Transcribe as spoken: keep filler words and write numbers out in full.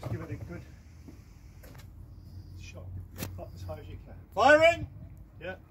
just give it a good shot up as high as you can. Firing! Yeah.